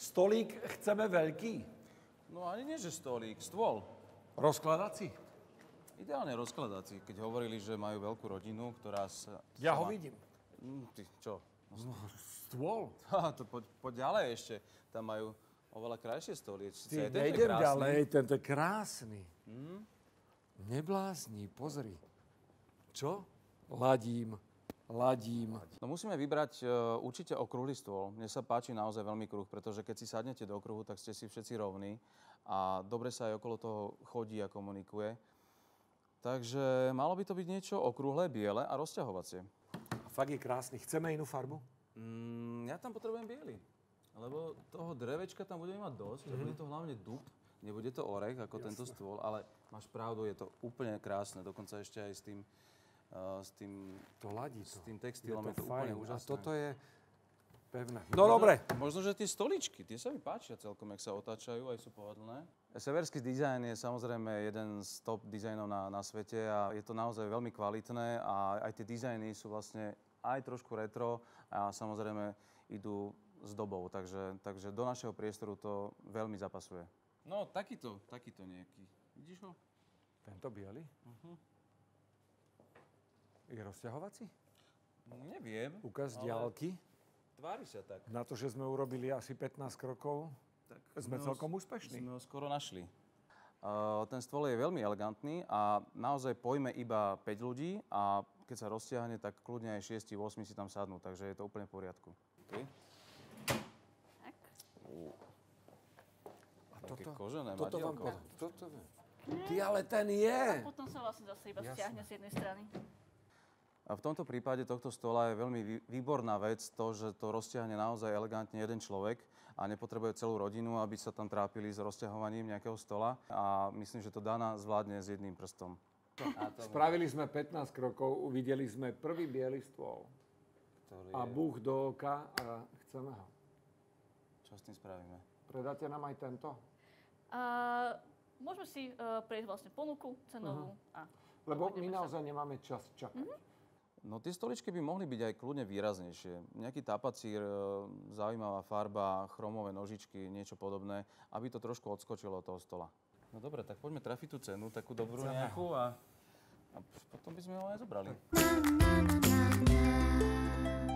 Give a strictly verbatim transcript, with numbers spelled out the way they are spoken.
Stolík chceme veľký. No ani nie, že stolík, stôl. Rozkladací. Ideálne rozkladací, keď hovorili, že majú veľkú rodinu, ktorá sa... Ja sa ho má... vidím. Mm, ty, čo? No, stôl. Ha, to poď, poď ďalej ešte. Tam majú oveľa krajšie stoly. Ty, nejdem ďalej, tento je krásny. Hmm? Neblázni, pozri. Čo? Ladím, ladím. No musíme vybrať uh, určite okrúhly stôl. Mne sa páči naozaj veľmi kruh, pretože keď si sadnete do okruhu, tak ste si všetci rovní a dobre sa aj okolo toho chodí a komunikuje. Takže malo by to byť niečo okrúhle, biele a rozťahovacie. A fakt je krásny. Chceme inú farbu? Mm, ja tam potrebujem biely. Lebo toho drevečka tam budeme mať dosť. Mm-hmm. Bude to hlavne dub. Nebude to orech ako Jasne. Tento stôl, ale máš pravdu, je to úplne krásne. Dokonca ešte aj s tým, uh, s tým, to ladí to. S tým textilom je to, je to fajn. úplne úžasné. A toto je pevné. No možno, dobre. Možno, že tie stoličky, tie sa mi páčia celkom, jak sa otáčajú, aj sú pohodlné. Severský dizajn je samozrejme jeden z top dizajnov na, na svete a je to naozaj veľmi kvalitné a aj tie dizajny sú vlastne aj trošku retro a samozrejme idú s dobou, takže, takže do našeho priestoru to veľmi zapasuje. No, takýto, takýto nejaký. Vidíš ho? Tento biely? Uh-huh. Je rozťahovací? Neviem. Ukáž z diaľky. Tvári sa tak. Na to, že sme urobili asi pätnásť krokov, tak sme celkom ho, úspešní. Sme ho skoro našli. Uh, ten stôl je veľmi elegantný a naozaj pojme iba päť ľudí a keď sa roztiahne, tak kľudne aj šesť osem si tam sadnú, takže je to úplne v poriadku. Okay. Tak. Uh. A toto, kožené toto vám madielko. Toto je. Ty, ale ten je. A potom sa vlastne zase iba stiahne z jednej strany. A v tomto prípade tohto stola je veľmi výborná vec to, že to rozťahne naozaj elegantne jeden človek a nepotrebuje celú rodinu, aby sa tam trápili s rozťahovaním nejakého stola. A myslím, že to Dana zvládne s jedným prstom. Spravili sme pätnásť krokov, uvideli sme prvý biely stôl. Ktorý a je... búch do oka a chceme ho. Čo s tým spravíme? Predáte nám aj tento? Uh, môžeme si uh, prejsť vlastne ponuku cenovú. Uh-huh. A lebo my naozaj sa... nemáme čas čakať. Uh-huh. No tie stoličky by mohli byť aj kľudne výraznejšie. Nejaký tapacír, zaujímavá farba, chromové nožičky, niečo podobné, aby to trošku odskočilo od toho stola. No dobre, tak poďme trafiť tú cenu, takú dobrú nejakú a, a potom by sme ho aj zobrali.